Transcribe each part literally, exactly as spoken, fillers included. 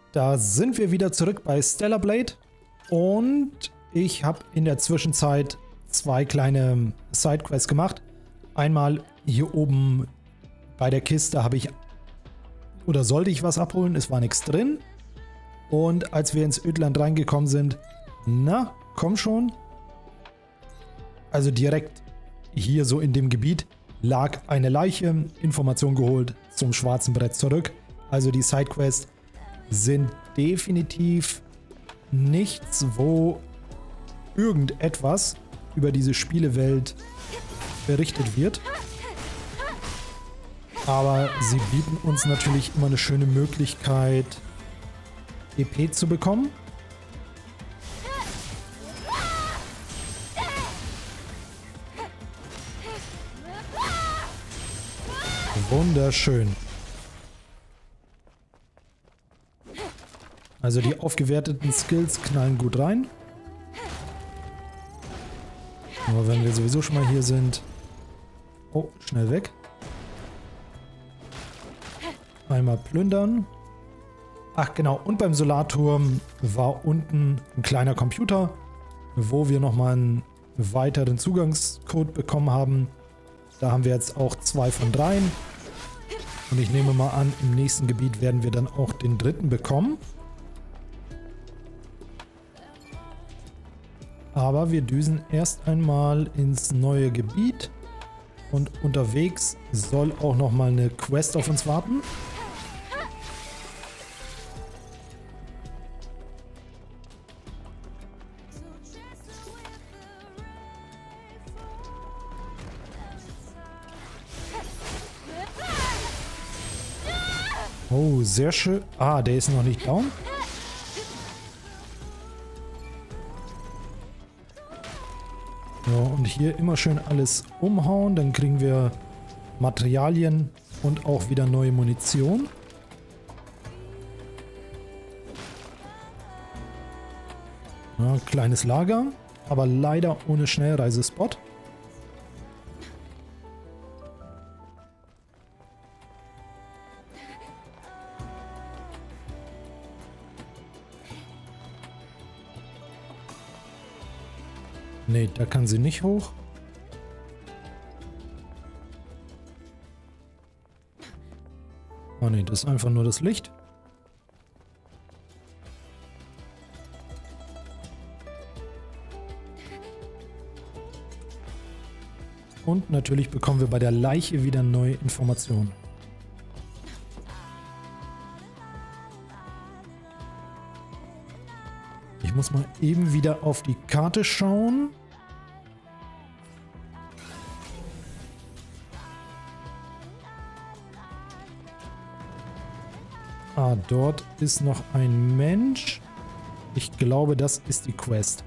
Da sind wir wieder zurück bei Stellar Blade und ich habe in der Zwischenzeit zwei kleine Sidequests gemacht. Einmal hier oben bei der Kiste habe ich oder sollte ich was abholen, es war nichts drin. Und als wir ins Ödland reingekommen sind, na, komm schon. Also direkt hier so in dem Gebiet lag eine Leiche, Information geholt, zum schwarzen Brett zurück. Also die Sidequests sind definitiv nichts, wo irgendetwas über diese Spielewelt berichtet wird. Aber sie bieten uns natürlich immer eine schöne Möglichkeit, E P zu bekommen. Wunderschön. Also die aufgewerteten Skills knallen gut rein. Aber wenn wir sowieso schon mal hier sind... Oh, schnell weg. Einmal plündern. Ach genau, und beim Solarturm war unten ein kleiner Computer, wo wir nochmal einen weiteren Zugangscode bekommen haben. Da haben wir jetzt auch zwei von dreien. Und ich nehme mal an, im nächsten Gebiet werden wir dann auch den dritten bekommen. Aber wir düsen erst einmal ins neue Gebiet. Und unterwegs soll auch nochmal eine Quest auf uns warten. Oh, sehr schön. Ah, der ist noch nicht down. Ja, und hier immer schön alles umhauen. Dann kriegen wir Materialien und auch wieder neue Munition. Ja, kleines Lager, aber leider ohne Schnellreisespot. Nee, da kann sie nicht hoch. Oh nee, das ist einfach nur das Licht. Und natürlich bekommen wir bei der Leiche wieder neue Informationen. Ich muss mal eben wieder auf die Karte schauen. Ah, dort ist noch ein Mensch. Ich glaube, das ist die Quest.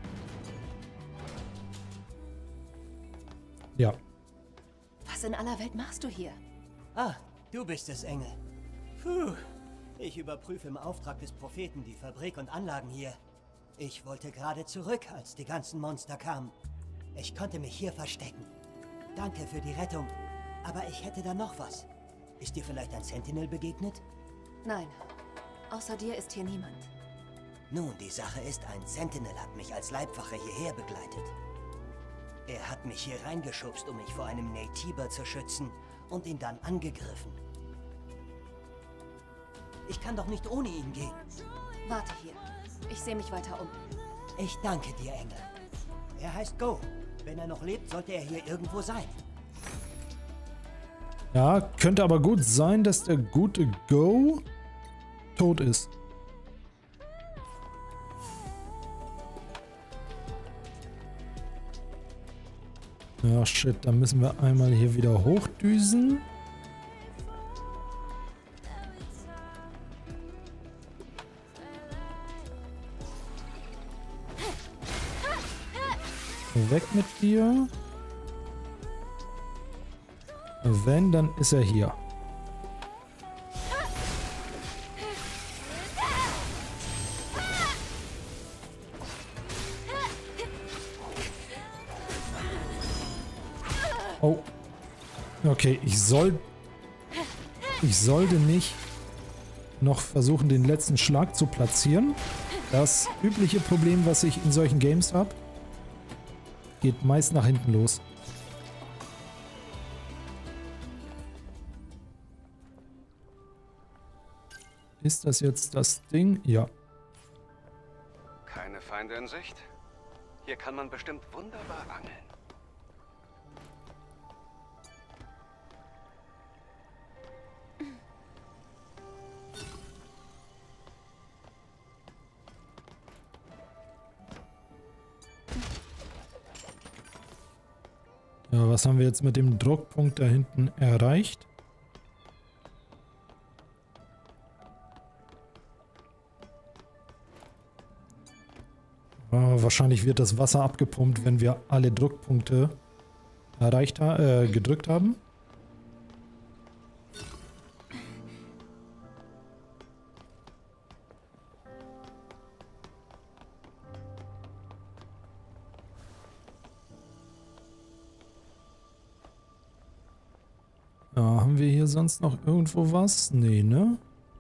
Ja. Was in aller Welt machst du hier? Ah, du bist es, Engel. Puh. Ich überprüfe im Auftrag des Propheten die Fabrik und Anlagen hier. Ich wollte gerade zurück, als die ganzen Monster kamen. Ich konnte mich hier verstecken. Danke für die Rettung. Aber ich hätte da noch was. Ist dir vielleicht ein Sentinel begegnet? Nein. Außer dir ist hier niemand. Nun, die Sache ist, ein Sentinel hat mich als Leibwache hierher begleitet. Er hat mich hier reingeschubst, um mich vor einem Naytiba zu schützen und ihn dann angegriffen. Ich kann doch nicht ohne ihn gehen. Warte hier. Ich sehe mich weiter um. Ich danke dir, Engel. Er heißt Go. Wenn er noch lebt, sollte er hier irgendwo sein. Ja, könnte aber gut sein, dass der gute Go tot ist. Ja, shit, dann müssen wir einmal hier wieder hochdüsen. Weg mit dir. Wenn, dann ist er hier. Oh. Okay, ich soll... Ich sollte nicht noch versuchen, den letzten Schlag zu platzieren. Das übliche Problem, was ich in solchen Games habe, geht meist nach hinten los. Ist das jetzt das Ding? Ja. Keine Feinde in Sicht? Hier kann man bestimmt wunderbar angeln. Ja, was haben wir jetzt mit dem Druckpunkt da hinten erreicht? Ja, wahrscheinlich wird das Wasser abgepumpt, wenn wir alle Druckpunkte erreicht ha äh, gedrückt haben. Ja, haben wir hier sonst noch irgendwo was? Nee, ne?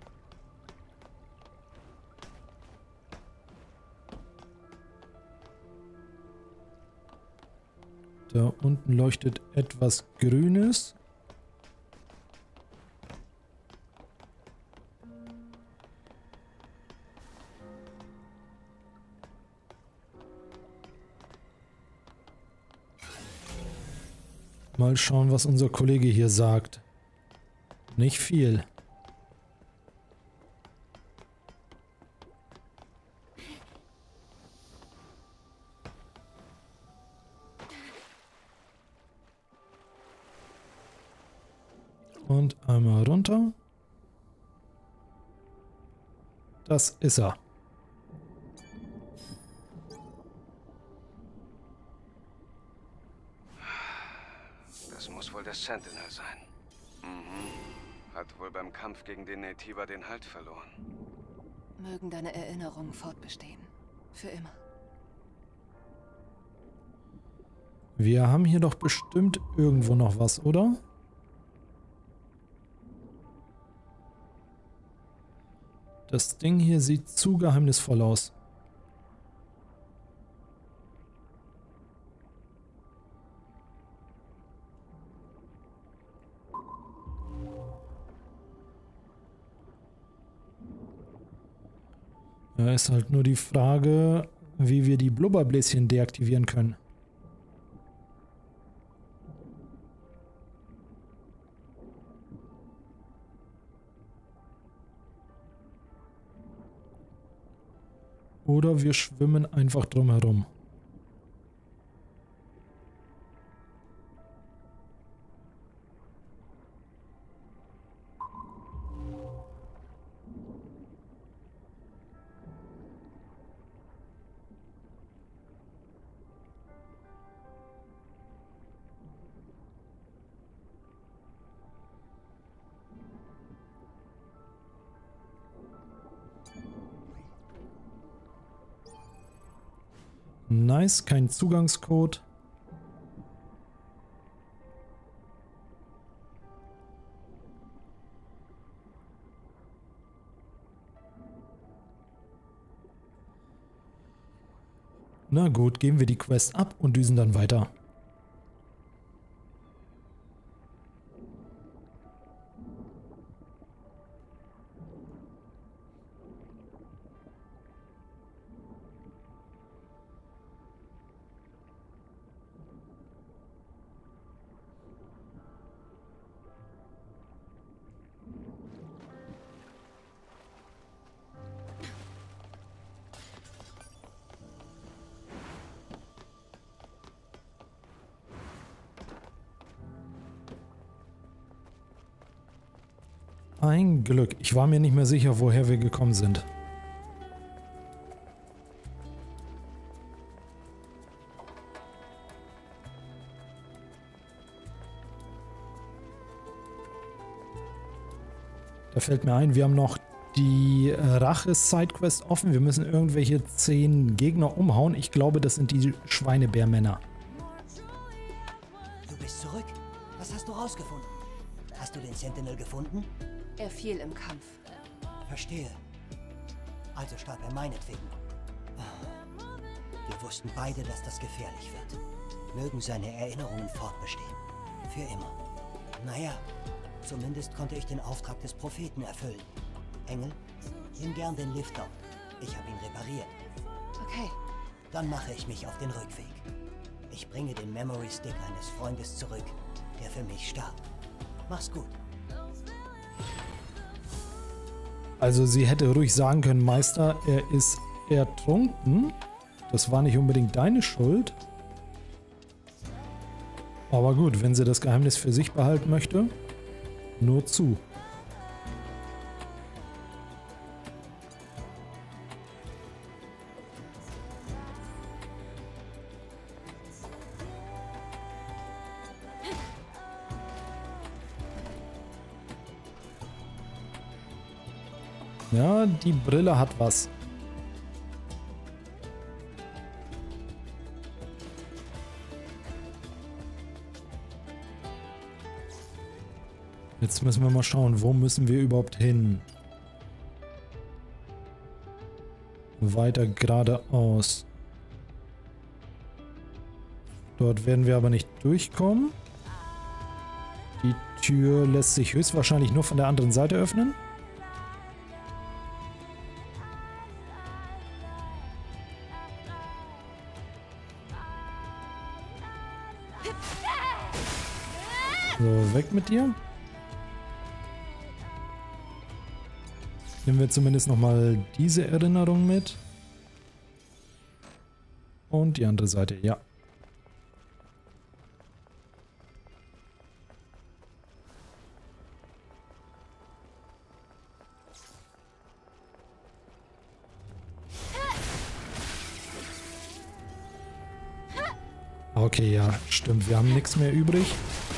Da unten leuchtet etwas Grünes. Mal schauen, was unser Kollege hier sagt. Nicht viel. Und einmal runter. Das ist er. Das muss wohl der Sentinel sein. Mhm. Hat wohl beim Kampf gegen den Naytiba den Halt verloren. Mögen deine Erinnerungen fortbestehen. Für immer. Wir haben hier doch bestimmt irgendwo noch was, oder? Das Ding hier sieht zu geheimnisvoll aus. Ja, ist halt nur die Frage, wie wir die Blubberbläschen deaktivieren können. Oder wir schwimmen einfach drumherum. Nice, kein Zugangscode. Na gut, geben wir die Quest ab und düsen dann weiter. Ein Glück. Ich war mir nicht mehr sicher, woher wir gekommen sind. Da fällt mir ein, wir haben noch die Rache-Sidequest offen. Wir müssen irgendwelche zehn Gegner umhauen. Ich glaube, das sind die Schweinebärmänner. Du bist zurück. Was hast du rausgefunden? Hast du den Sentinel gefunden? Er fiel im Kampf. Verstehe. Also starb er meinetwegen. Wir wussten beide, dass das gefährlich wird. Mögen seine Erinnerungen fortbestehen. Für immer. Naja, zumindest konnte ich den Auftrag des Propheten erfüllen. Engel, nimm gern den Lift dort. Ich habe ihn repariert. Okay. Dann mache ich mich auf den Rückweg. Ich bringe den Memory Stick eines Freundes zurück, der für mich starb. Mach's gut. Also sie hätte ruhig sagen können, Meister, er ist ertrunken. Das war nicht unbedingt deine Schuld. Aber gut, wenn sie das Geheimnis für sich behalten möchte, nur zu. Ja, die Brille hat was. Jetzt müssen wir mal schauen, wo müssen wir überhaupt hin? Weiter geradeaus. Dort werden wir aber nicht durchkommen. Die Tür lässt sich höchstwahrscheinlich nur von der anderen Seite öffnen. So, weg mit dir. Nehmen wir zumindest nochmal diese Erinnerung mit. Und die andere Seite, ja. Okay, ja, stimmt. Wir haben nichts mehr übrig.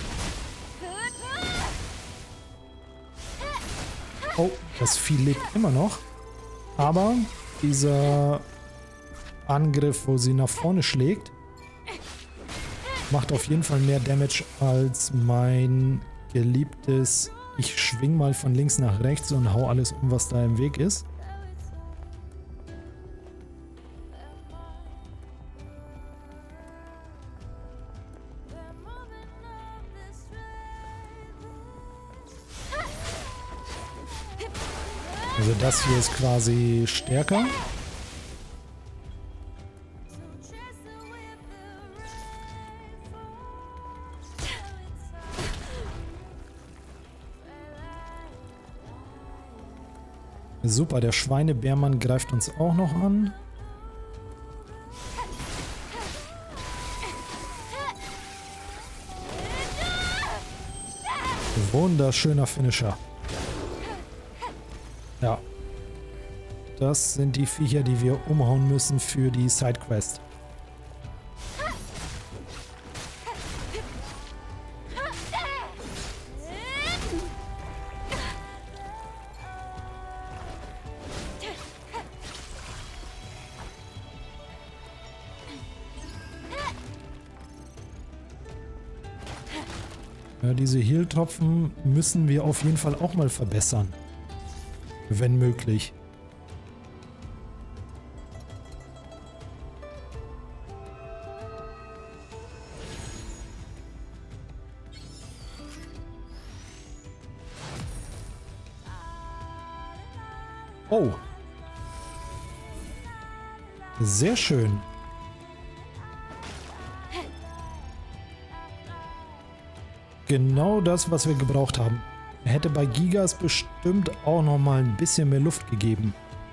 Oh, das Vieh lebt immer noch. Aber dieser Angriff, wo sie nach vorne schlägt, macht auf jeden Fall mehr Damage als mein geliebtes. Ich schwing mal von links nach rechts und hau alles um, was da im Weg ist. Also das hier ist quasi stärker. Super, der Schweinebärmann greift uns auch noch an. Wunderschöner Finisher. Ja. Das sind die Viecher, die wir umhauen müssen für die Sidequest. Ja, diese Heal-Tropfen müssen wir auf jeden Fall auch mal verbessern. Wenn möglich. Oh. Sehr schön. Genau das, was wir gebraucht haben. Hätte bei Gigas bestimmt auch noch mal ein bisschen mehr Luft gegeben.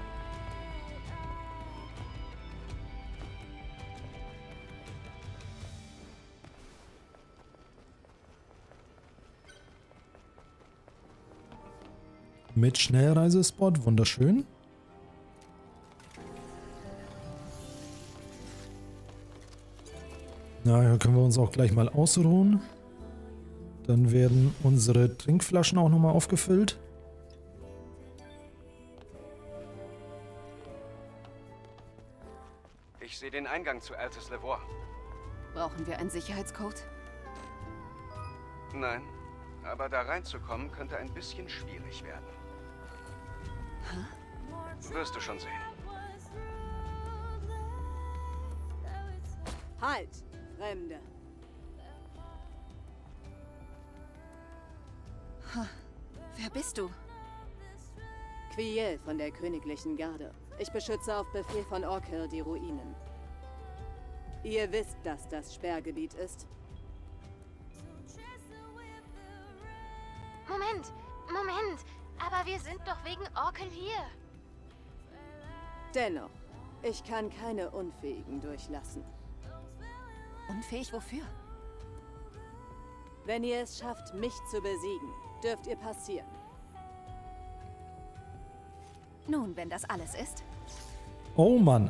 Mit Schnellreisespot, wunderschön. Na, hier können wir uns auch gleich mal ausruhen. Dann werden unsere Trinkflaschen auch nochmal aufgefüllt. Ich sehe den Eingang zu Altes Levoir. Brauchen wir einen Sicherheitscode? Nein, aber da reinzukommen könnte ein bisschen schwierig werden. Wirst du schon sehen. Halt, Fremde. Ha. Wer bist du? Quiel von der Königlichen Garde. Ich beschütze auf Befehl von Orkel die Ruinen. Ihr wisst, dass das Sperrgebiet ist? Moment, Moment. Aber wir sind doch wegen Orkel hier. Dennoch, ich kann keine Unfähigen durchlassen. Unfähig wofür? Wenn ihr es schafft, mich zu besiegen, dürft ihr passieren. Nun, wenn das alles ist. Oh Mann.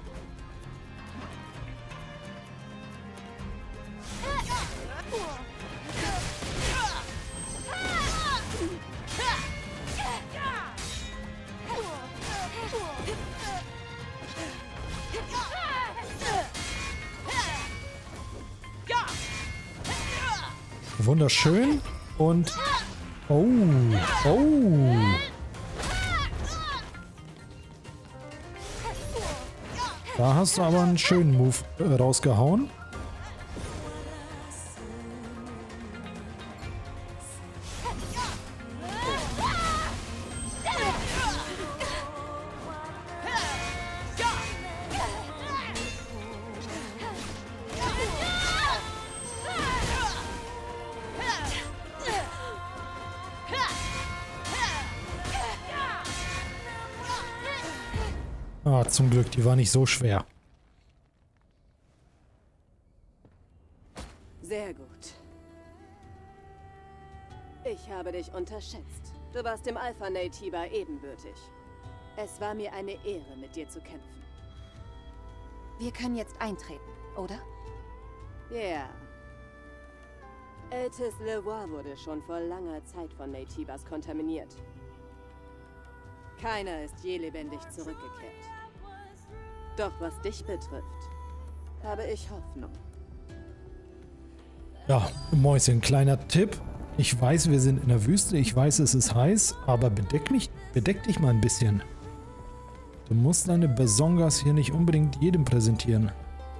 Wunderschön und oh, oh. Da hast du aber einen schönen Move äh, rausgehauen. Ah, zum Glück, die war nicht so schwer. Sehr gut. Ich habe dich unterschätzt. Du warst dem Alpha Naytiba ebenbürtig. Es war mir eine Ehre, mit dir zu kämpfen. Wir können jetzt eintreten, oder? Ja. Yeah. Eltis Leroy wurde schon vor langer Zeit von Naytibas kontaminiert. Keiner ist je lebendig zurückgekehrt. Doch was dich betrifft, habe ich Hoffnung. Ja, Mäuschen, kleiner Tipp. Ich weiß, wir sind in der Wüste, ich weiß, es ist heiß, aber bedeck mich, bedeck dich mal ein bisschen. Du musst deine Besongas hier nicht unbedingt jedem präsentieren.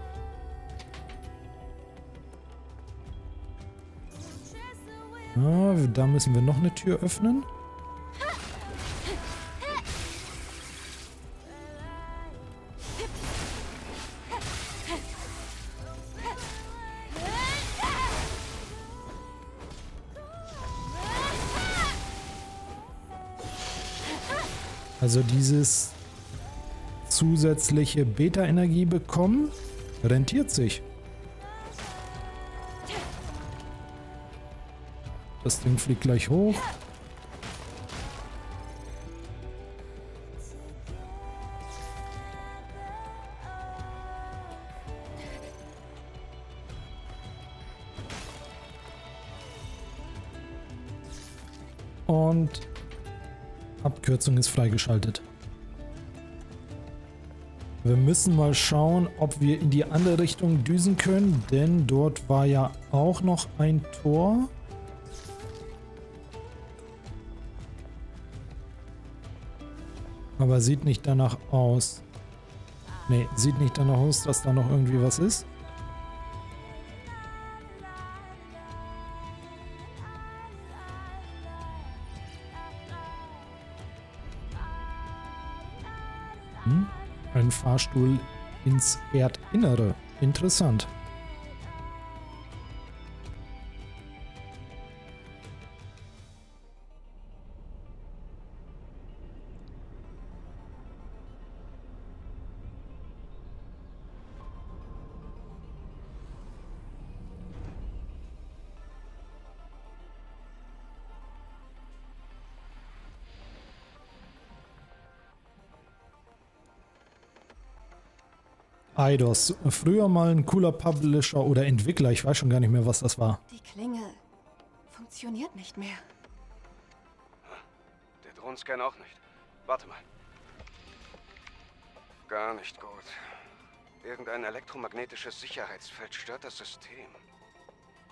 Ah, da müssen wir noch eine Tür öffnen. Also dieses zusätzliche Beta-Energie bekommen, rentiert sich. Das Ding fliegt gleich hoch. Und Abkürzung ist freigeschaltet. Wir müssen mal schauen, ob wir in die andere Richtung düsen können, denn dort war ja auch noch ein Tor. Aber sieht nicht danach aus. Ne, sieht nicht danach aus, dass da noch irgendwie was ist. Hm? Ein Fahrstuhl ins Erdinnere. Interessant. Eidos. Früher mal ein cooler Publisher oder Entwickler. Ich weiß schon gar nicht mehr, was das war. Die Klinge funktioniert nicht mehr. Der Drohnenscan auch nicht. Warte mal. Gar nicht gut. Irgendein elektromagnetisches Sicherheitsfeld stört das System.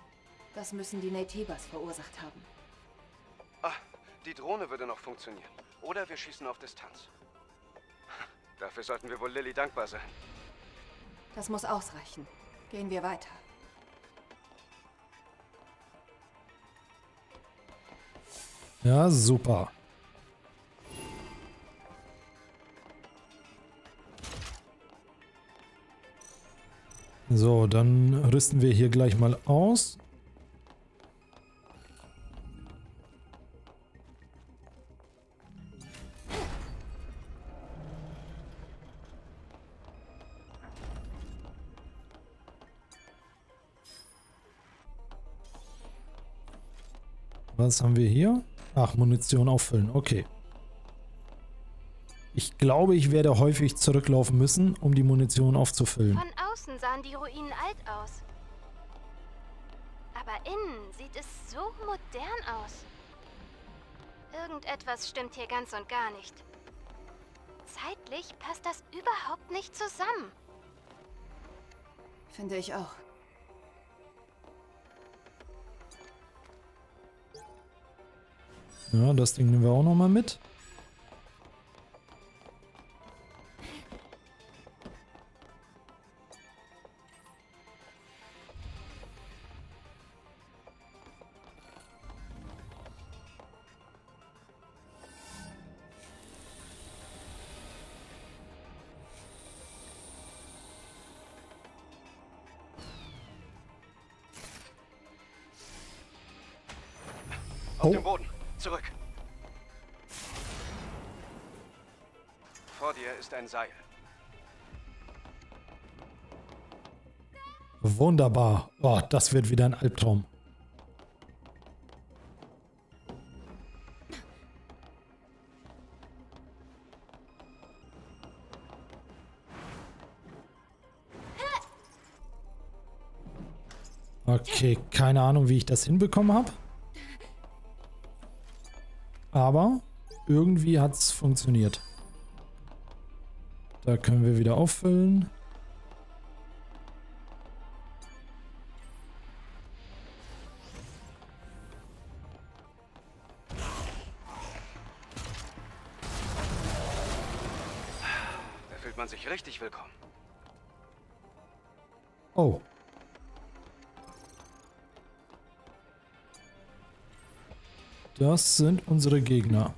Das müssen die Naytibas verursacht haben. Ah, die Drohne würde noch funktionieren. Oder wir schießen auf Distanz. Dafür sollten wir wohl Lilly dankbar sein. Das muss ausreichen. Gehen wir weiter. Ja, super. So, dann rüsten wir hier gleich mal aus. Was haben wir hier? Ach, Munition auffüllen. Okay. Ich glaube, ich werde häufig zurücklaufen müssen, um die Munition aufzufüllen. Von außen sahen die Ruinen alt aus. Aber innen sieht es so modern aus. Irgendetwas stimmt hier ganz und gar nicht. Zeitlich passt das überhaupt nicht zusammen. Finde ich auch. Ja, das Ding nehmen wir auch nochmal mit. Auf dem Boden. Zurück. Vor dir ist ein Seil. Wunderbar. Oh, das wird wieder ein Albtraum. Okay, keine Ahnung, wie ich das hinbekommen habe. Aber irgendwie hat es funktioniert. Da können wir wieder auffüllen. Da fühlt man sich richtig willkommen. Oh. Das sind unsere Gegner.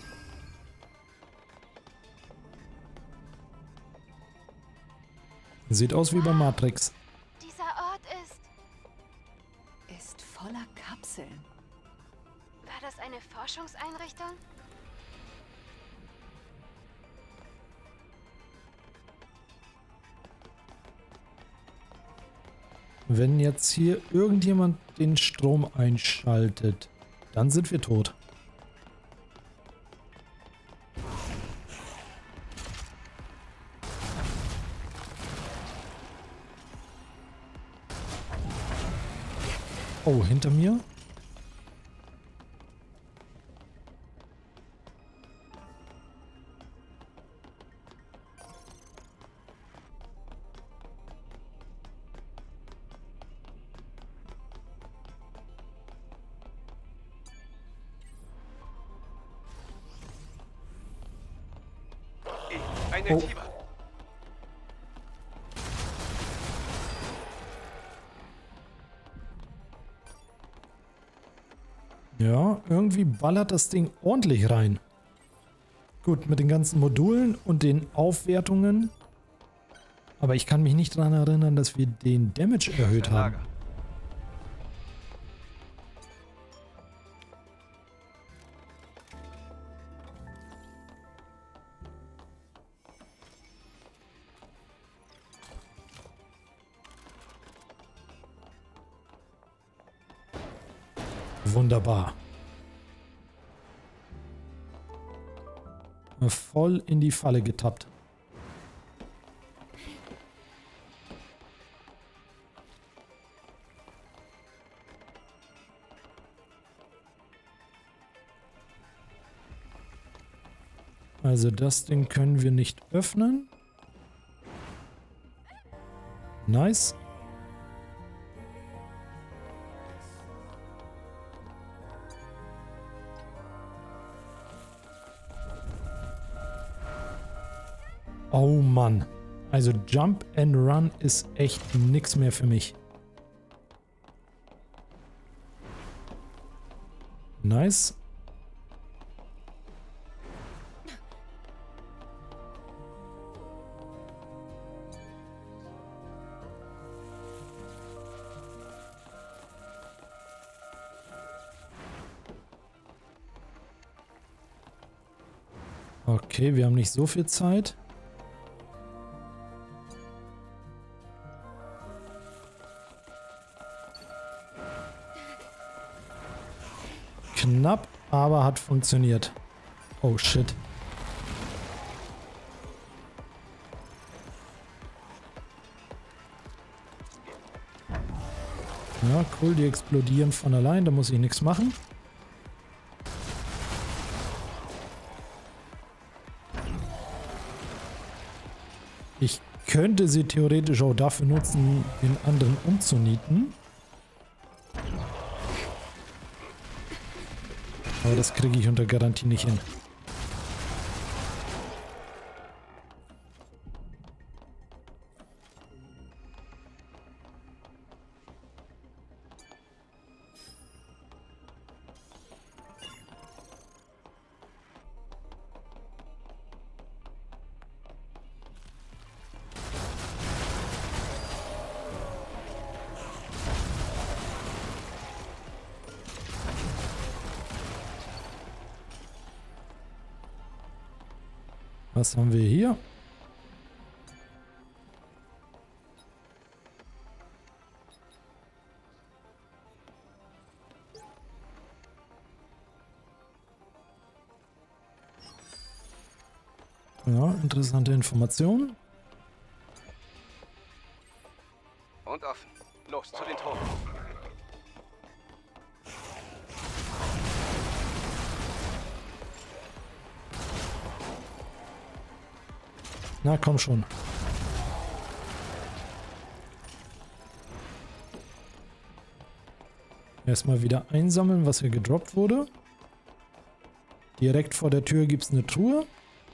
Sieht aus wie bei Matrix. Dieser Ort ist... Ist voller Kapseln. War das eine Forschungseinrichtung? Wenn jetzt hier irgendjemand den Strom einschaltet, dann sind wir tot. Oh, hinter mir? Ein Oh. Netiver. Ja, irgendwie ballert das Ding ordentlich rein. Gut, mit den ganzen Modulen und den Aufwertungen. Aber ich kann mich nicht daran erinnern, dass wir den Damage erhöht haben. Lager. Wunderbar. Voll in die Falle getappt. Also das Ding können wir nicht öffnen. Nice. Oh Mann. Also Jump and Run ist echt nix mehr für mich. Nice. Okay, wir haben nicht so viel Zeit. Knapp, aber hat funktioniert. Oh shit. Ja, cool, die explodieren von allein, da muss ich nichts machen. Ich könnte sie theoretisch auch dafür nutzen, den anderen umzunieten. Aber das kriege ich unter Garantie nicht hin. Was haben wir hier? Ja, interessante Informationen. Und offen. Los, zu den Toten. Na, komm schon. Erstmal wieder einsammeln, was hier gedroppt wurde. Direkt vor der Tür gibt es eine Truhe.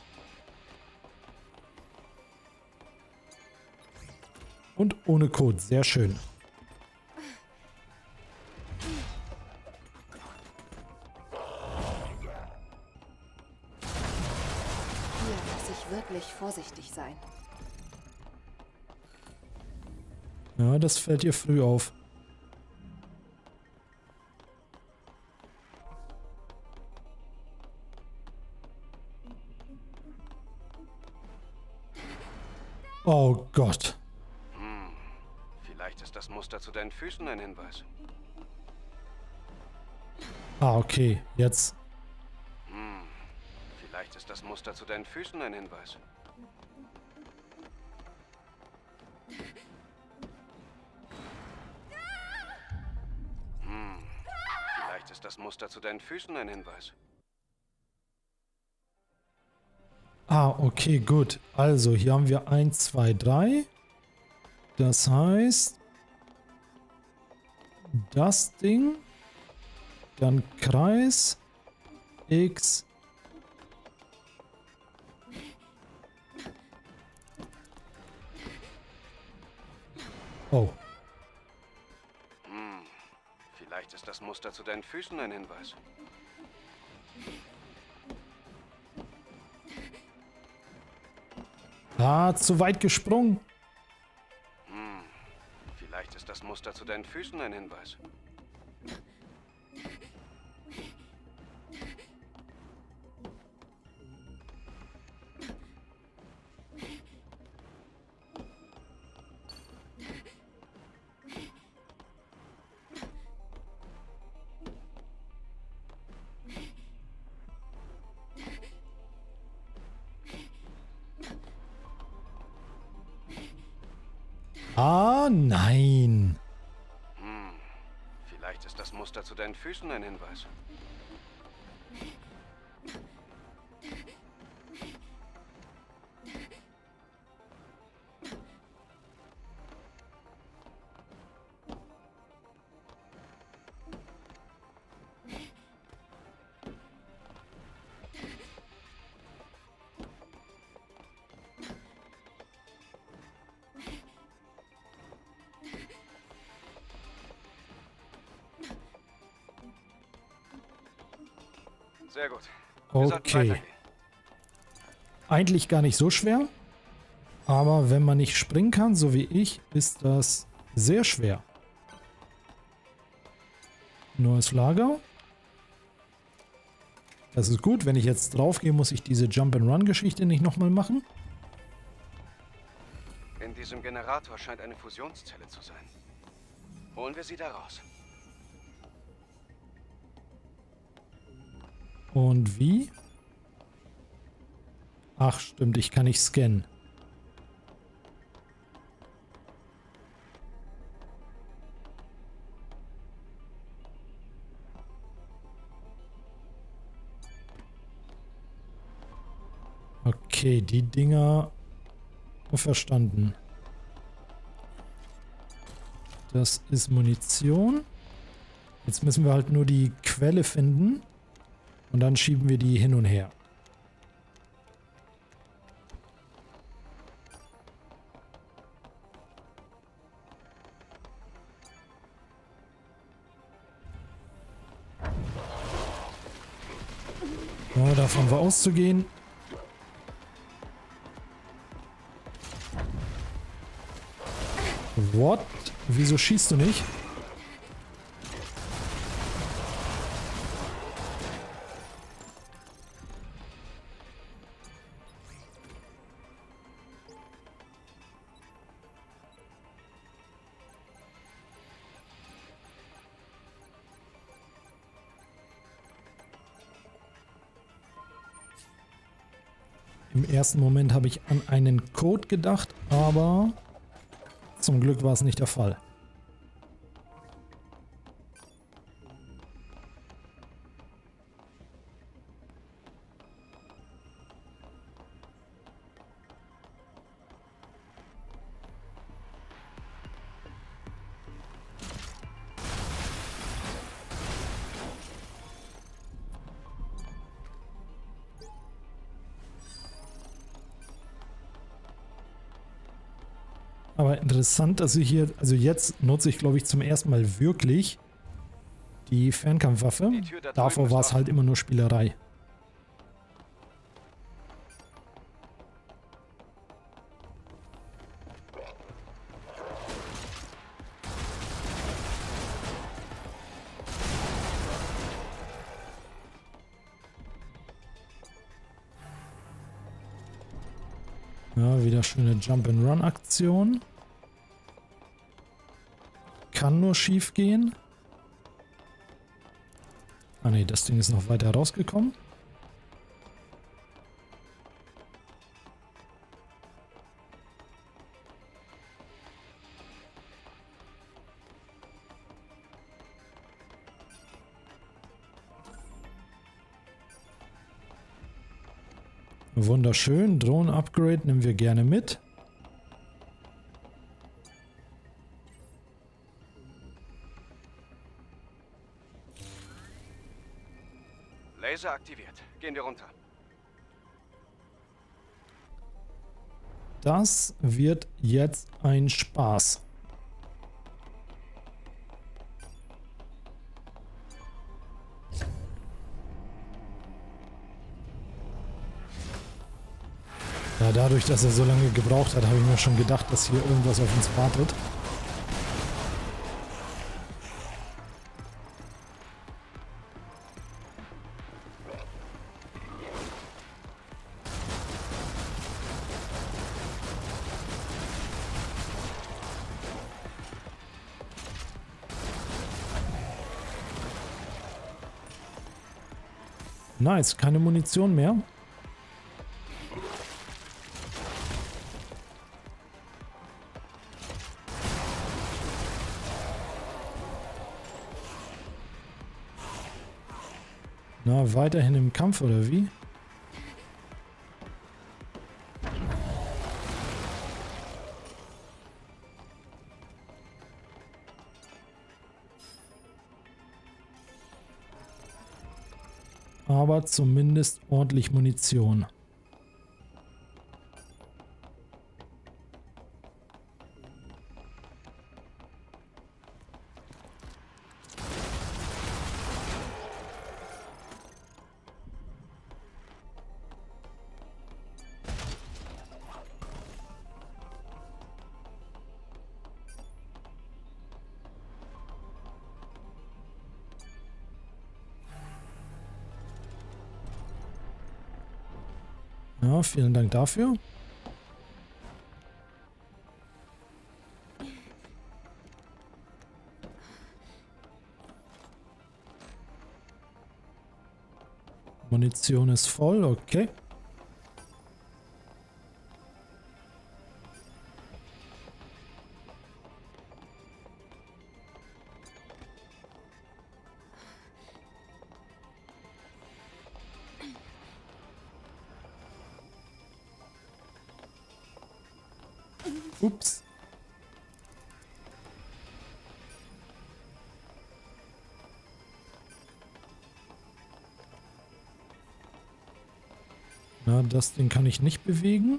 Und ohne Code, sehr schön. Wirklich vorsichtig sein. Ja, das fällt ihr früh auf. Oh Gott. Hm. Vielleicht ist das Muster zu deinen Füßen ein Hinweis. Ah, okay. Jetzt. Hm. Vielleicht ist das Muster zu deinen Füßen ein Hinweis. Hm. Vielleicht ist das Muster zu deinen Füßen ein Hinweis. Ah, okay, gut. Also, hier haben wir eins, zwei, drei. Das heißt, das Ding, dann Kreis, X. Oh. Hm. Vielleicht ist das Muster zu deinen Füßen ein Hinweis. Ah, zu weit gesprungen. Hm. Vielleicht ist das Muster zu deinen Füßen ein Hinweis. Ah, nein. Hm. Vielleicht ist das Muster zu deinen Füßen ein Hinweis. Sehr gut. Wir sollten Okay. weitergehen. Eigentlich gar nicht so schwer. Aber wenn man nicht springen kann, so wie ich, ist das sehr schwer. Neues Lager. Das ist gut. Wenn ich jetzt drauf gehe, muss ich diese Jump-and-Run-Geschichte nicht nochmal machen. In diesem Generator scheint eine Fusionszelle zu sein. Holen wir sie da raus. Und wie? Ach, stimmt. Ich kann nicht scannen. Okay, die Dinger verstanden. Das ist Munition. Jetzt müssen wir halt nur die Quelle finden und dann schieben wir die hin und her. Ja, davon war auszugehen. What? Wieso schießt du nicht? Im ersten Moment habe ich an einen Code gedacht, aber zum Glück war es nicht der Fall. Aber interessant, dass ich hier, also jetzt nutze ich, glaube ich, zum ersten Mal wirklich die Fernkampfwaffe. Die Tür da Davor drüben war ist es halt immer nur Spielerei. Ja, wieder schöne Jump-and-Run-Aktion. Kann nur schief gehen. Ah ne, das Ding ist noch weiter rausgekommen. Wunderschön. Drohnen-Upgrade nehmen wir gerne mit. Laser aktiviert. Gehen wir runter. Das wird jetzt ein Spaß. Ja, dadurch, dass er so lange gebraucht hat, habe ich mir schon gedacht, dass hier irgendwas auf uns wartet. Nice, keine Munition mehr. Na, weiterhin im Kampf oder wie? Aber zumindest ordentlich Munition. Ja, vielen Dank dafür. Munition ist voll, okay. Ups. Na, das Ding kann ich nicht bewegen.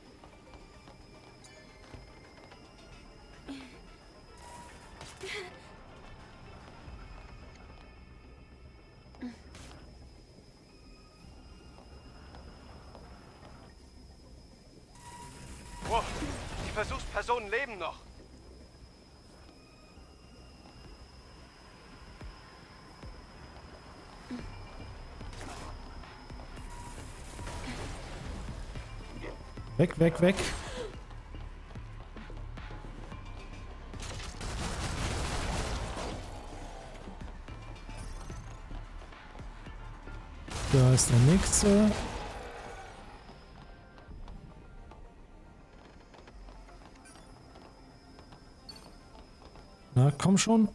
Wow, die Versuchspersonen leben noch. Weg, weg, weg. Da ist der nächste. Na, komm schon.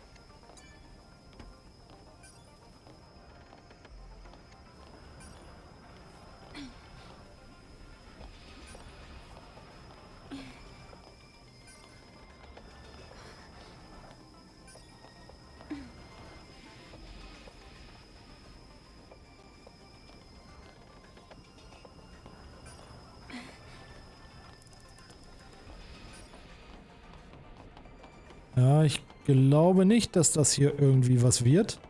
Ja, ich glaube nicht, dass das hier irgendwie was wird.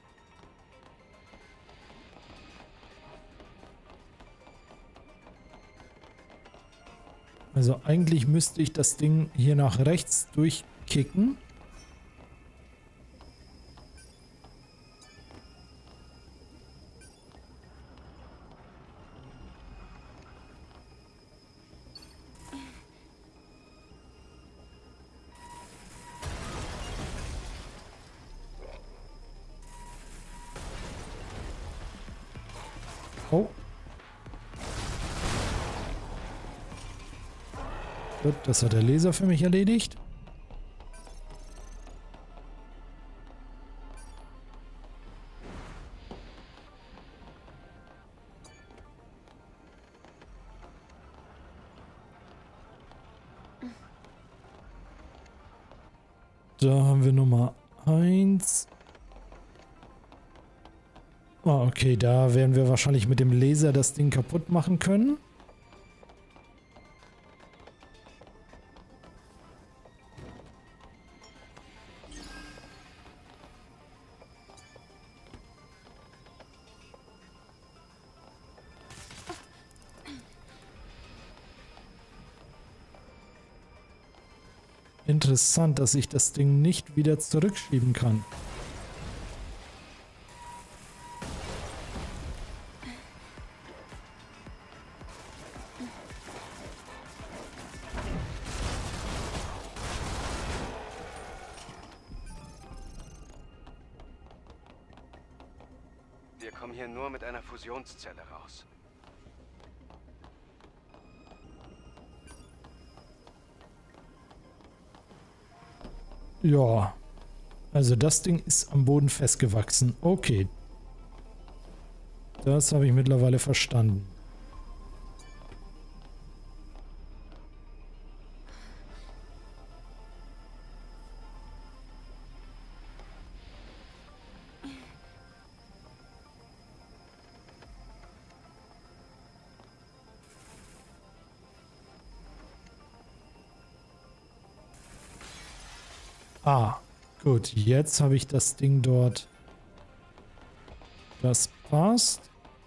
Also eigentlich müsste ich das Ding hier nach rechts durchkicken. Oh. Gut, das hat der Laser für mich erledigt. Da haben wir Nummer eins. Ah, okay, da werden wir wahrscheinlich mit dem Laser das Ding kaputt machen können. Interessant, dass ich das Ding nicht wieder zurückschieben kann. Wir kommen hier nur mit einer Fusionszelle raus. Ja, also das Ding ist am Boden festgewachsen. Okay. Das habe ich mittlerweile verstanden. Ah, gut. Jetzt habe ich das Ding dort. Das passt.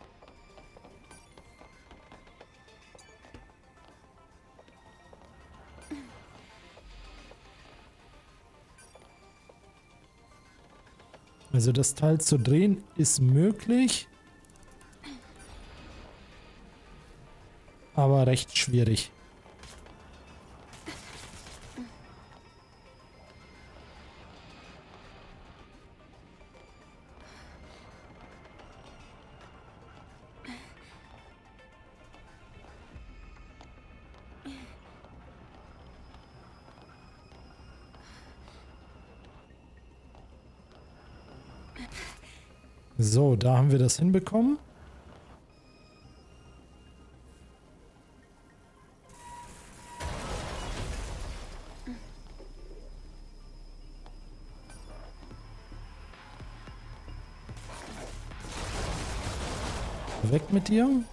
Also das Teil zu drehen ist möglich. aber recht schwierig. So, da haben wir das hinbekommen. Weg mit dir.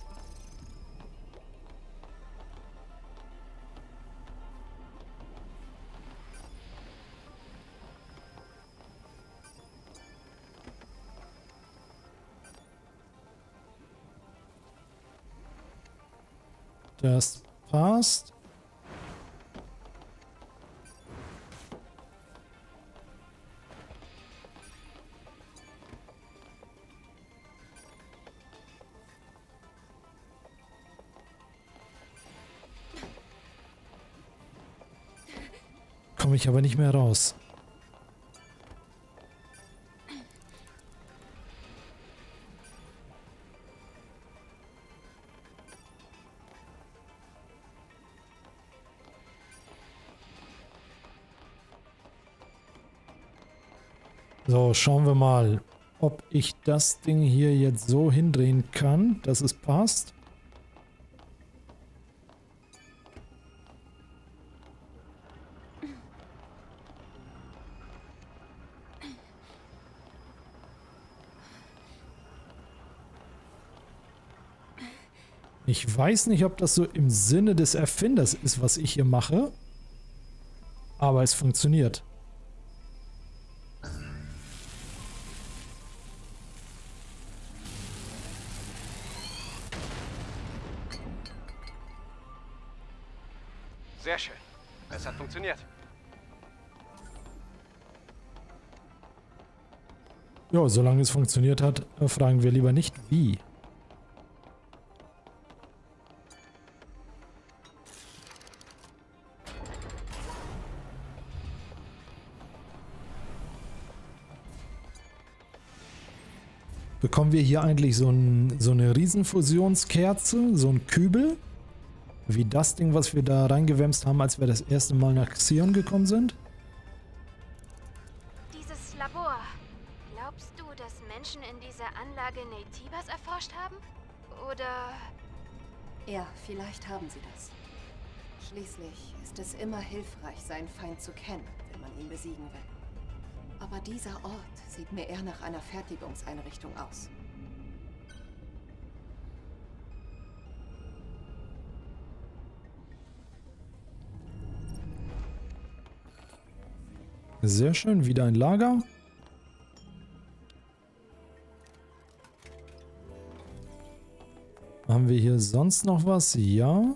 Das passt. Komme ich aber nicht mehr raus. So, schauen wir mal, ob ich das Ding hier jetzt so hindrehen kann, dass es passt. Ich weiß nicht, ob das so im Sinne des Erfinders ist, was ich hier mache, aber es funktioniert. Sehr schön. Es hat funktioniert. Ja, solange es funktioniert hat, fragen wir lieber nicht, wie. Bekommen wir hier eigentlich so, ein, so eine Riesenfusionskerze, so ein Kübel? Wie das Ding, was wir da reingewämst haben, als wir das erste Mal nach Xion gekommen sind? Dieses Labor. Glaubst du, dass Menschen in dieser Anlage Naytibas erforscht haben? Oder... Ja, vielleicht haben sie das. Schließlich ist es immer hilfreich, seinen Feind zu kennen, wenn man ihn besiegen will. Aber dieser Ort sieht mir eher nach einer Fertigungseinrichtung aus. Sehr schön, wieder ein Lager. Haben wir hier sonst noch was? Ja.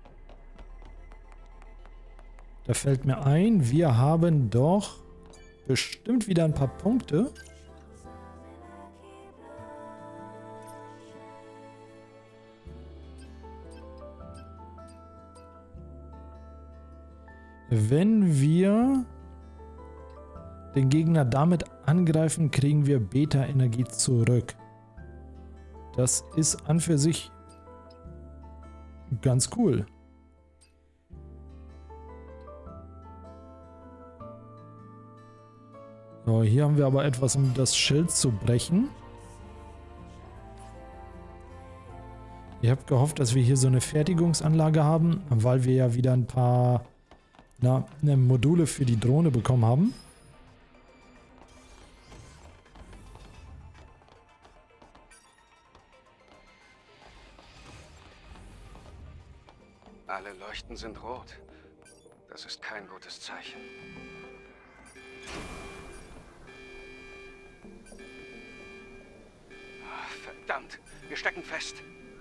Da fällt mir ein, wir haben doch bestimmt wieder ein paar Punkte. Wenn wir den Gegner damit angreifen, kriegen wir Beta-Energie zurück. Das ist an für sich ganz cool. So, hier haben wir aber etwas, um das Schild zu brechen. Ich habe gehofft, dass wir hier so eine Fertigungsanlage haben, weil wir ja wieder ein paar na, ne, Module für die Drohne bekommen haben. Alle Leuchten sind rot. Das ist kein gutes Zeichen. Ach, verdammt, wir stecken fest.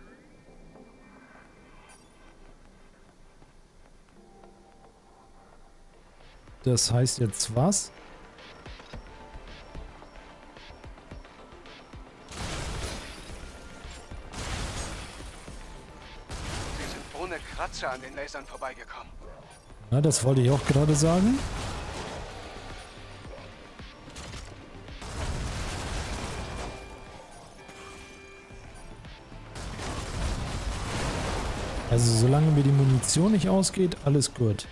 Das heißt jetzt was? Sie sind wieder an den Lasern vorbeigekommen. Ja, das wollte ich auch gerade sagen. Also solange mir die Munition nicht ausgeht, alles gut.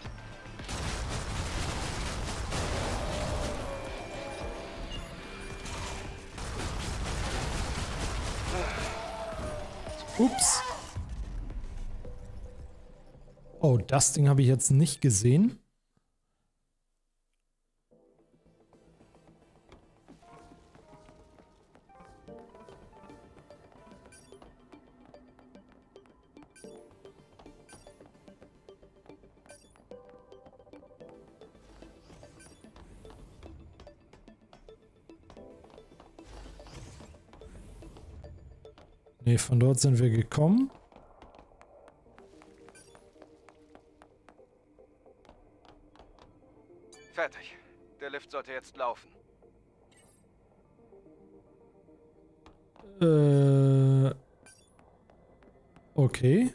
Ups. Oh, das Ding habe ich jetzt nicht gesehen. Nee, von dort sind wir gekommen. Fertig. Der Lift sollte jetzt laufen. Äh. Okay.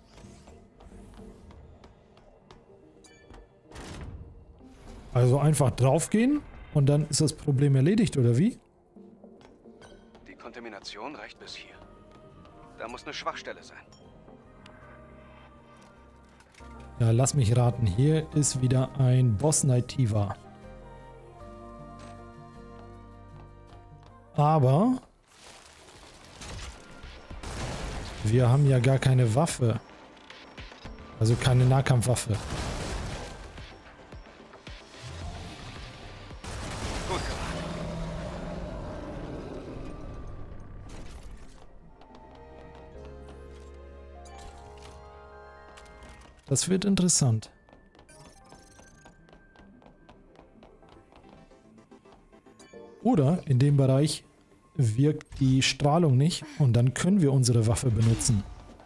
Also einfach draufgehen und dann ist das Problem erledigt, oder wie? Die Kontamination reicht bis hier. Da muss eine Schwachstelle sein. Ja, lass mich raten. Hier ist wieder ein Boss Naytiva. Aber wir haben ja gar keine Waffe. Also keine Nahkampfwaffe. Gut gemacht. Das wird interessant. Oder in dem Bereich wirkt die Strahlung nicht und dann können wir unsere Waffe benutzen.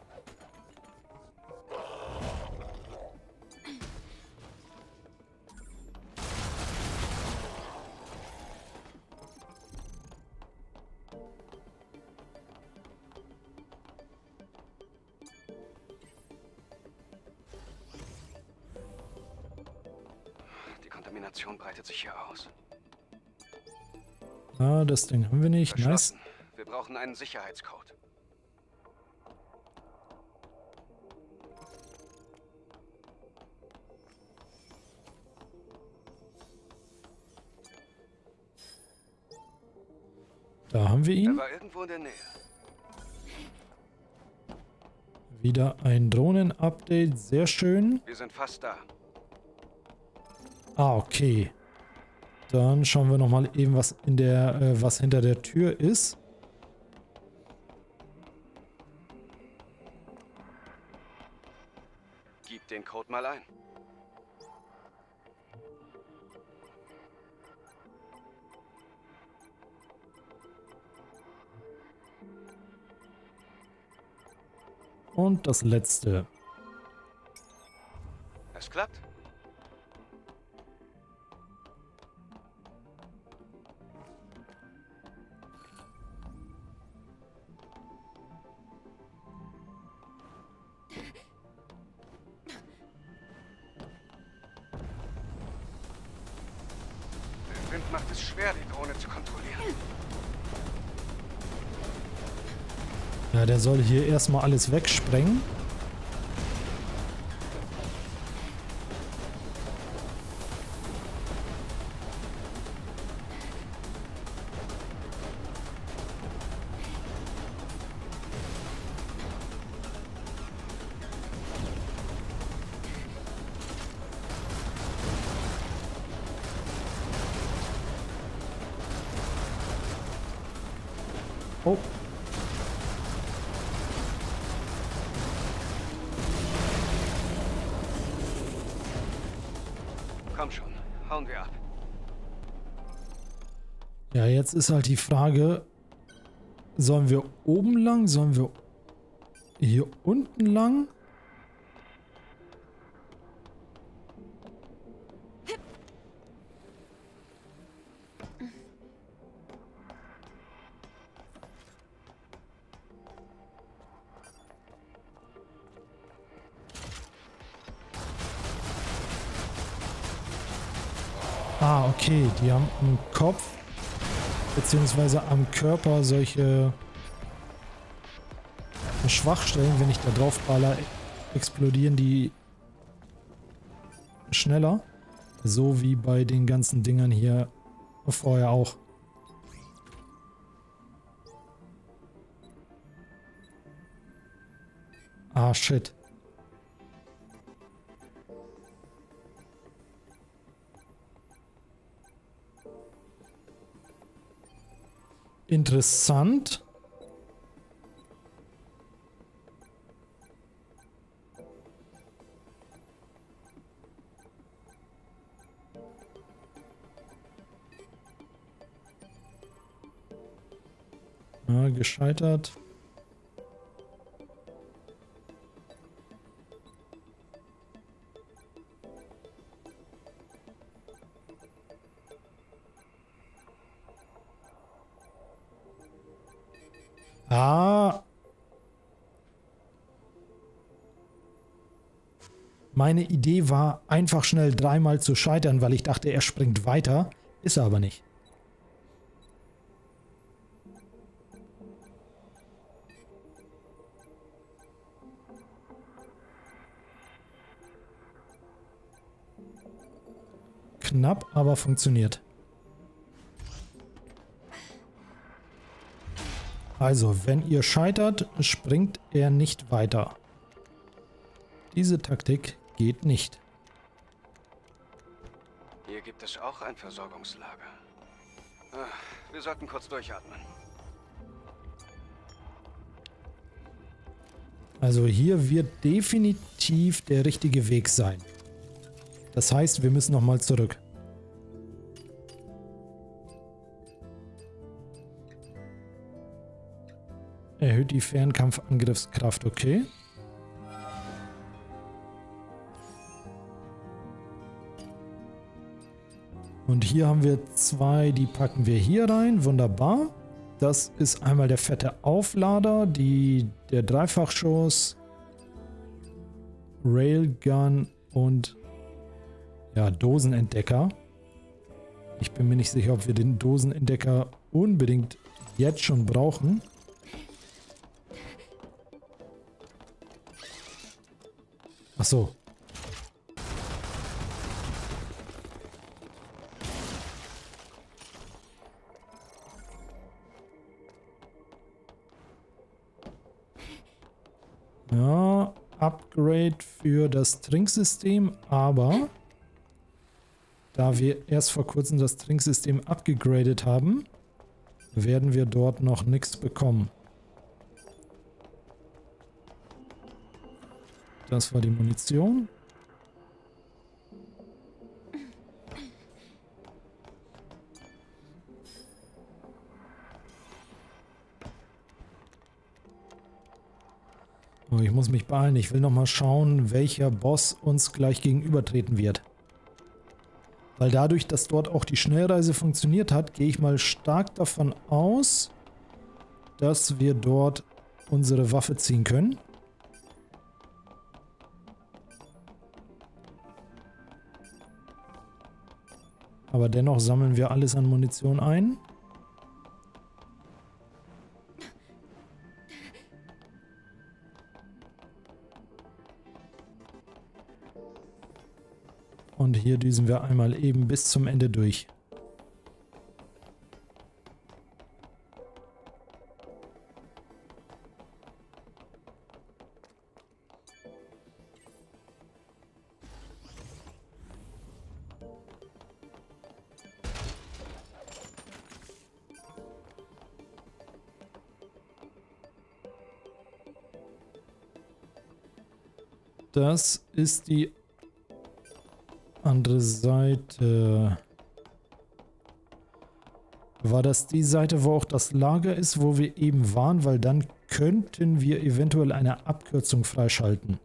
Die Kontamination breitet sich hier aus. Ah, das Ding haben wir nicht. Nice. Verschlossen. Wir brauchen einen Sicherheitscode. Da haben wir Er ihn. war irgendwo in der Nähe. Wieder ein Drohnen-Update. Sehr schön. Wir sind fast da. Ah, okay. Dann schauen wir nochmal eben, was in der, äh, was hinter der Tür ist. Gib den Code mal ein. Und das letzte. Es klappt. Der Wind macht es schwer, die Drohne zu kontrollieren. Ja, der soll hier erstmal alles wegsprengen. Oh. Komm schon, hauen wir ab. Ja, jetzt ist halt die Frage, sollen wir oben lang, sollen wir hier unten lang? Ah, okay. Die haben am Kopf beziehungsweise am Körper solche Schwachstellen. Wenn ich da drauf baller, explodieren die schneller. So wie bei den ganzen Dingern hier vorher auch. Ah, shit. Interessant. Ja, gescheitert. Ah. Meine Idee war, einfach schnell dreimal zu scheitern, weil ich dachte, er springt weiter. Ist er aber nicht. Knapp, aber funktioniert. Also, wenn ihr scheitert, springt er nicht weiter. Diese Taktik geht nicht. Hier gibt es auch ein Versorgungslager. Ach, wir sollten kurz durchatmen. Also hier wird definitiv der richtige Weg sein. Das heißt, wir müssen nochmal zurück. Erhöht die Fernkampfangriffskraft, okay. Und hier haben wir zwei, die packen wir hier rein. Wunderbar. Das ist einmal der fette Auflader, die, der Dreifachschuss, Railgun und ja, Dosenentdecker. Ich bin mir nicht sicher, ob wir den Dosenentdecker unbedingt jetzt schon brauchen. Ach so. Ja, Upgrade für das Trinksystem, aber da wir erst vor kurzem das Trinksystem abgegradet haben, werden wir dort noch nichts bekommen. Das war die Munition. Oh, ich muss mich beeilen. Ich will noch mal schauen, welcher Boss uns gleich gegenübertreten wird. Weil dadurch, dass dort auch die Schnellreise funktioniert hat, gehe ich mal stark davon aus, dass wir dort unsere Waffe ziehen können. Aber dennoch sammeln wir alles an Munition ein. Und hier düsen wir einmal eben bis zum Ende durch. Das ist die andere Seite. War das die Seite, wo auch das Lager ist, wo wir eben waren? Weil dann könnten wir eventuell eine Abkürzung freischalten.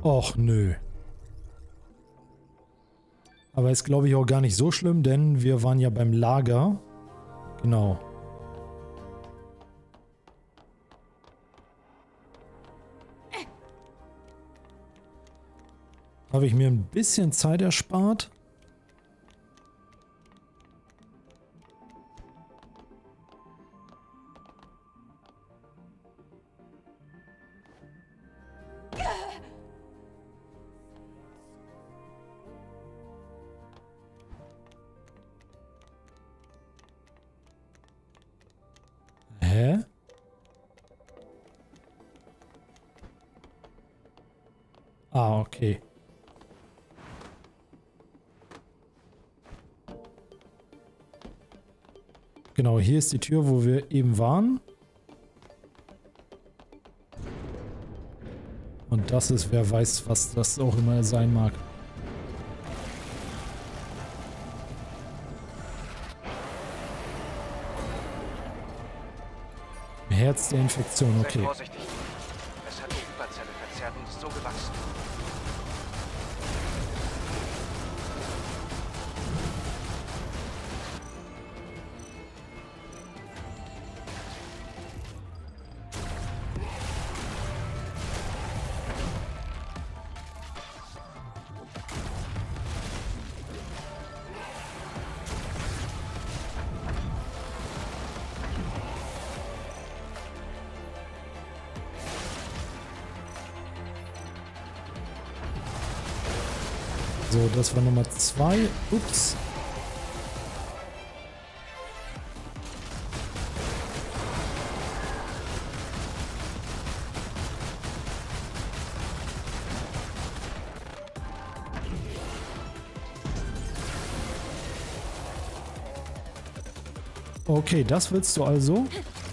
Och, nö. Aber ist, glaube ich, auch gar nicht so schlimm, denn wir waren ja beim Lager. Genau. Habe ich mir ein bisschen Zeit erspart. Hä? Ah, okay. Genau, hier ist die Tür, wo wir eben waren. Und das ist, wer weiß, was das auch immer sein mag. Herz der Infektion, okay. Seid vorsichtig. Es hat die Hyperzelle verzerrt und ist so gewachsen. So, das war Nummer zwei. Ups. Okay, das willst du also?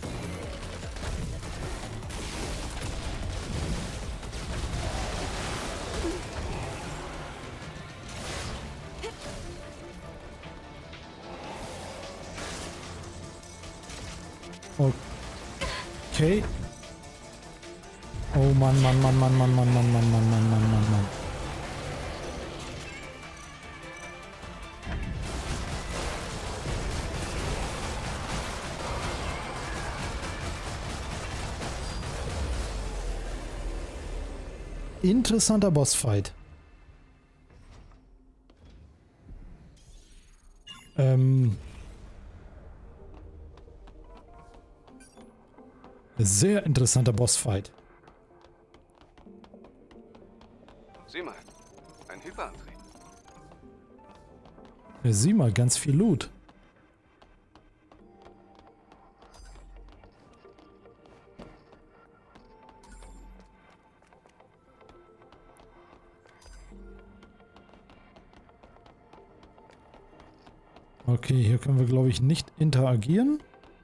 Okay. Oh Mann, Mann, Mann, Mann, Mann, Mann, Mann, Mann, Mann, Mann, Mann, Mann, Mann. Interessanter Bossfight. Ähm... Sehr interessanter Bossfight. Sieh mal, ein Hyperantrieb. Sieh mal, ganz viel Loot. Okay, hier können wir, glaube ich, nicht interagieren.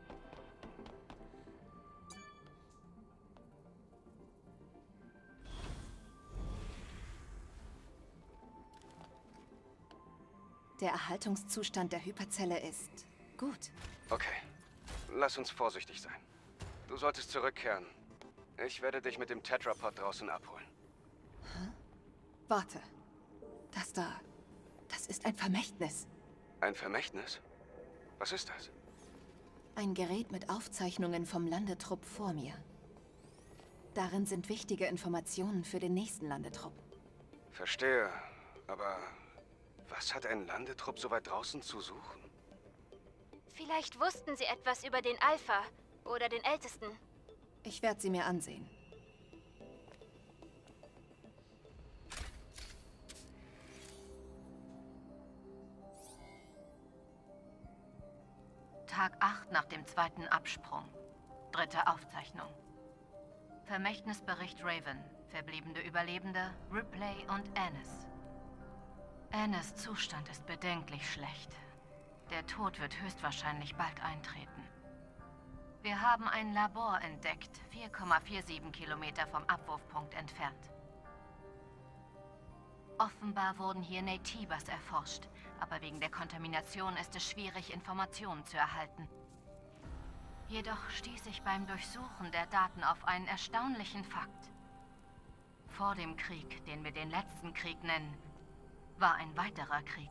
Der Erhaltungszustand der Hyperzelle ist gut. Okay, lass uns vorsichtig sein. Du solltest zurückkehren. Ich werde dich mit dem Tetrapod draußen abholen. Hä? Warte. Das da, das ist ein Vermächtnis. Ein Vermächtnis? Was ist das? Ein Gerät mit Aufzeichnungen vom Landetrupp vor mir. Darin sind wichtige Informationen für den nächsten Landetrupp. Verstehe, aber was hat ein Landetrupp so weit draußen zu suchen? Vielleicht wussten sie etwas über den Alpha oder den Ältesten. Ich werde sie mir ansehen. Tag acht nach dem zweiten Absprung. Dritte Aufzeichnung. Vermächtnisbericht Raven. Verbliebene Überlebende Ripley und Annis. Annis' Zustand ist bedenklich schlecht. Der Tod wird höchstwahrscheinlich bald eintreten. Wir haben ein Labor entdeckt, vier Komma siebenundvierzig Kilometer vom Abwurfpunkt entfernt. Offenbar wurden hier Naytibas erforscht, aber wegen der Kontamination ist es schwierig, Informationen zu erhalten. Jedoch stieß ich beim Durchsuchen der Daten auf einen erstaunlichen Fakt. vor dem Krieg, den wir den letzten Krieg nennen, war ein weiterer Krieg.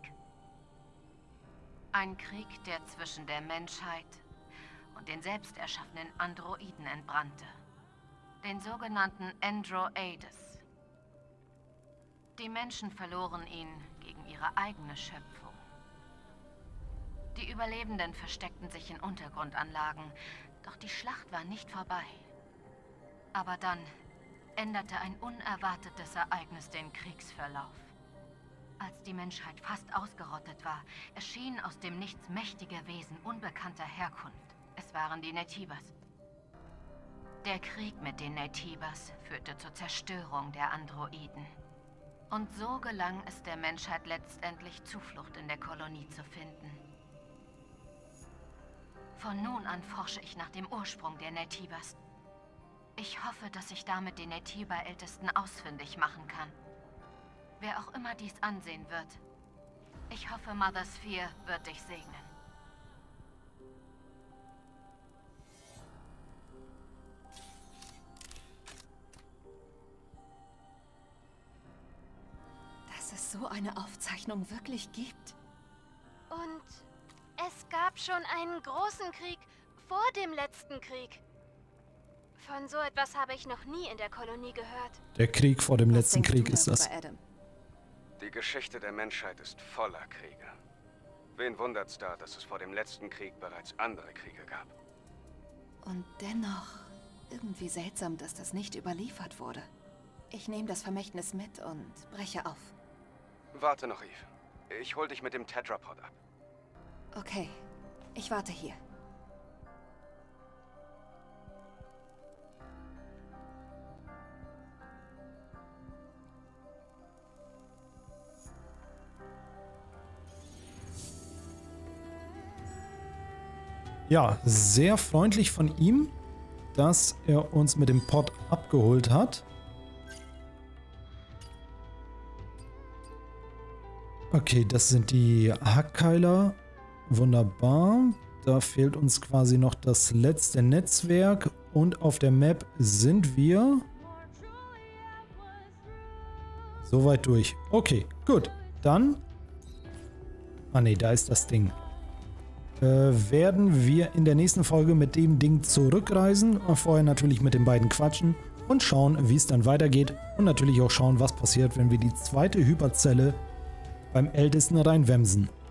Ein Krieg, der zwischen der Menschheit und den selbst erschaffenen Androiden entbrannte. Den sogenannten Androides. Die Menschen verloren ihn gegen ihre eigene Schöpfung. Die Überlebenden versteckten sich in Untergrundanlagen, doch die Schlacht war nicht vorbei. Aber dann änderte ein unerwartetes Ereignis den Kriegsverlauf. Als die Menschheit fast ausgerottet war, erschienen aus dem Nichts mächtige Wesen unbekannter Herkunft. Es waren die Naytibas. Der Krieg mit den Naytibas führte zur Zerstörung der Androiden. Und so gelang es der Menschheit letztendlich, Zuflucht in der Kolonie zu finden. Von nun an forsche ich nach dem Ursprung der Naytibas. Ich hoffe, dass ich damit den Naytiba-Ältesten ausfindig machen kann. Wer auch immer dies ansehen wird. Ich hoffe, Mother Sphere wird dich segnen. Dass es so eine Aufzeichnung wirklich gibt. Und es gab schon einen großen Krieg vor dem letzten Krieg. Von so etwas habe ich noch nie in der Kolonie gehört. Der Krieg vor dem Was letzten denkst Krieg du ist das. darüber, Adam? Die Geschichte der Menschheit ist voller Kriege. Wen wundert's da, dass es vor dem letzten Krieg bereits andere Kriege gab? Und dennoch irgendwie seltsam, dass das nicht überliefert wurde. Ich nehme das Vermächtnis mit und breche auf. Warte noch, Eve. Ich hol dich mit dem Tetrapod ab. Okay, ich warte hier. Ja, sehr freundlich von ihm, dass er uns mit dem Pod abgeholt hat. Okay, das sind die Hackkeiler. Wunderbar. Da fehlt uns quasi noch das letzte Netzwerk. Und auf der Map sind wir soweit durch. Okay, gut. Dann... Ah ne, da ist das Ding. Äh, werden wir in der nächsten Folge mit dem Ding zurückreisen. Vorher natürlich mit den beiden quatschen und schauen, wie es dann weitergeht. Und natürlich auch schauen, was passiert, wenn wir die zweite Hyperzelle beim Ältesten reinwemsen.